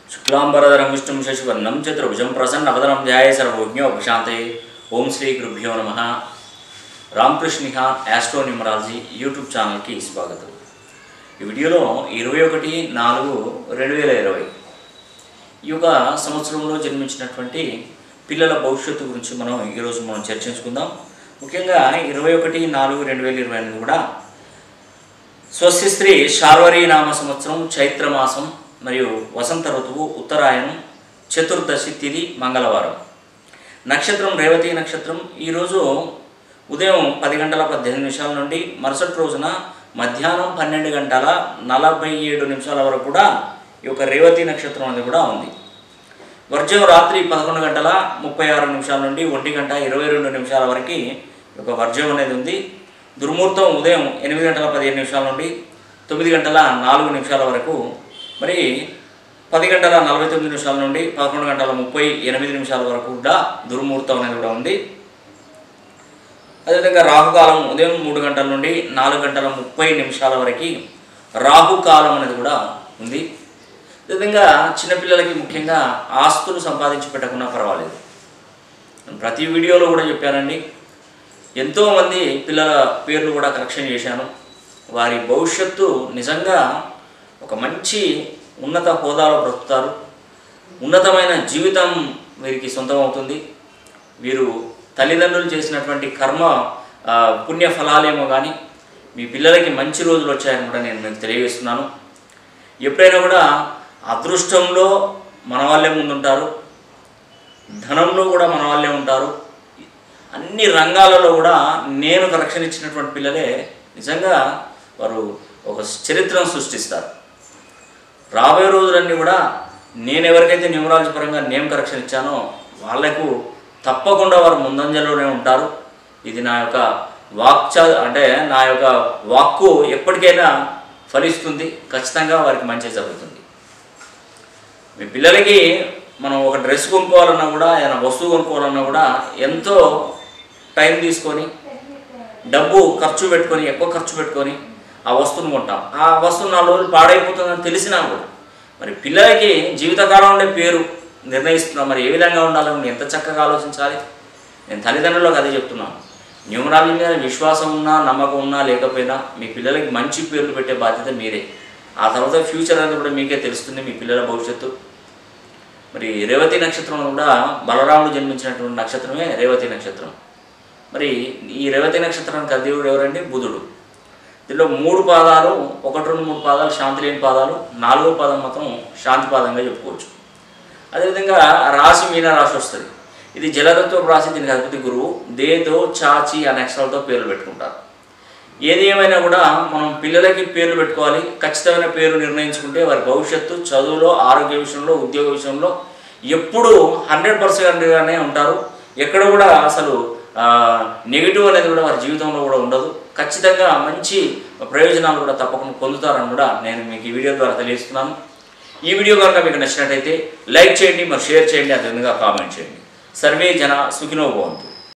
शुक्लांबरधरं विष्णुं शशिवर्णं चतुर्भुजं प्रसन्नवदनं ध्याये सर्वज्ञोपशान्तये। ओम श्री गुरुभ्यो नमः। Ramakrishna astro numerology YouTube channel की स्वागत। ఈ వీడియోలో 21/4/2020 ఈ యొక్క సంవత్సరంలో జన్మించినటువంటి పిల్లల భవిష్యత్తు గురించి మనం ఈరోజు చర్చించుకుందాం. ముఖ్యంగా 21/4/2020 కూడా స్వస్తి స్త్రీ శార్వరీ నామ సంవత్సరం చైత్రమాసం మరియు వసంత ఋతువు ఉత్తరాయణం చతుర్దశి తిథి మంగళవారం. నక్షత్రం రేవతి నక్షత్రం. ఈరోజు ఉదయం 10:18 నుండి మరుసటి రోజున మధ్యాహ్నం 12:47 వరకు కూడా ఈ యొక్క రేవతి నక్షత్రం అనేది కూడా ఉంది. వర్జం రాత్రి 11:36 నుండి 1:22 వరకు ఈ యొక్క వర్జం అనేది ఉంది. దుర్ముహూర్తం ఉదయం 8:15 నుండి 9:04 వరకు, మరి 10:49 నుండి 11:38 వరకు కూడా దుర్ముహూర్తం అనేది కూడా ఉంది. అదేవిధంగా రాహుకాలం ఉదయం 3 గంటల నుండి 4:30 వరకు రాహుకాలం అనేది కూడా ఉంది. అదేవిధంగా చిన్నపిల్లలకి ముఖ్యంగా ఆస్తులు సంపాదించి పెట్టకుండా పర్వాలేదు. ప్రతి వీడియోలో కూడా చెప్పానండి, ఎంతోమంది పిల్లల పేర్లు కూడా కరెక్షన్ చేశాను. వారి భవిష్యత్తు నిజంగా ఒక మంచి ఉన్నత హోదాలో బ్రతుకుతారు. ఉన్నతమైన జీవితం వీరికి సొంతం అవుతుంది. వీరు తల్లిదండ్రులు చేసినటువంటి కర్మ పుణ్య ఫలాలేమో కానీ మీ పిల్లలకి మంచి రోజులు వచ్చాయని కూడా నేను మీకు తెలియజేస్తున్నాను. ఎప్పుడైనా కూడా అదృష్టంలో మన వాళ్ళే ముందుంటారు, ధనంలో కూడా మన వాళ్ళే ఉంటారు. అన్ని రంగాలలో కూడా నేను కరెక్షన్ ఇచ్చినటువంటి పిల్లలే నిజంగా వారు ఒక చరిత్రను సృష్టిస్తారు. రాబోయే రోజులన్నీ కూడా నేను ఎవరికైతే న్యూమరాలజీ పరంగా నేమ్ కరెక్షన్ ఇచ్చానో వాళ్లకు తప్పకుండా వారు ముందంజలోనే ఉంటారు. ఇది నా యొక్క నా యొక్క వాక్కు ఎప్పటికైనా ఫలిస్తుంది. ఖచ్చితంగా వారికి మంచి జరుగుతుంది. మీ పిల్లలకి మనం ఒక డ్రెస్ కొనుక్కోవాలన్నా కూడా, ఏదైనా వస్తువు కొనుక్కోవాలన్నా కూడా ఎంతో టైం తీసుకొని డబ్బు ఖర్చు పెట్టుకొని, ఎక్కువ ఖర్చు పెట్టుకొని ఆ వస్తువును కొంటాం. ఆ వస్తువు 4 రోజులు పాడైపోతుందని తెలిసినా కూడా మరి పిల్లలకి జీవితకాలం ఉండే పేరు నిర్ణయిస్తున్నాం. మరి ఏ విధంగా ఉండాలని ఎంత చక్కగా ఆలోచించాలి. నేను తల్లిదండ్రులకు అదే చెప్తున్నాను. న్యూమరాలజీ మీద విశ్వాసం ఉన్నా, నమ్మకం ఉన్నా లేకపోయినా మీ పిల్లలకి మంచి పేర్లు పెట్టే బాధ్యత మీరే. ఆ తర్వాత ఫ్యూచర్ అనేది కూడా మీకే తెలుస్తుంది, మీ పిల్లల భవిష్యత్తు. మరి రేవతి నక్షత్రం కూడా బలరాముడు జన్మించినటువంటి నక్షత్రమే రేవతి నక్షత్రం. మరి ఈ రేవతి నక్షత్రానికి అధిదేవుడు ఎవరండి? బుధుడు. దీనిలో 3 పాదాలు, 1, 2, 3 పాదాలు శాంతి లేని పాదాలు, 4వ పాదం మాత్రం శాంతి పాదంగా చెప్పుకోవచ్చు. అదేవిధంగా రాశి మీన రాశి వస్తుంది. ఇది జలతత్వ రాశి. దీనికి అధిపతి గురువు. దేదో చాచి అనే అక్షరాలతో పేర్లు పెట్టుకుంటారు. ఏది ఏమైనా కూడా మనం పిల్లలకి పేర్లు పెట్టుకోవాలి. ఖచ్చితమైన పేరు నిర్ణయించుకుంటే వారి భవిష్యత్తు చదువులో, ఆరోగ్య విషయంలో, ఉద్యోగ విషయంలో ఎప్పుడు 100%గానే ఉంటారు. ఎక్కడ కూడా అసలు నెగిటివ్ అనేది కూడా వారి జీవితంలో కూడా ఉండదు. ఖచ్చితంగా మంచి ప్రయోజనాలు కూడా తప్పకుండా పొందుతారని కూడా నేను మీకు ఈ వీడియో ద్వారా తెలియజేస్తున్నాను. ఈ వీడియో కనుక మీకు నచ్చినట్టయితే లైక్ చేయండి, మరి షేర్ చేయండి, అదేవిధంగా కామెంట్ చేయండి. సర్వే జన సుఖినో భవంతు.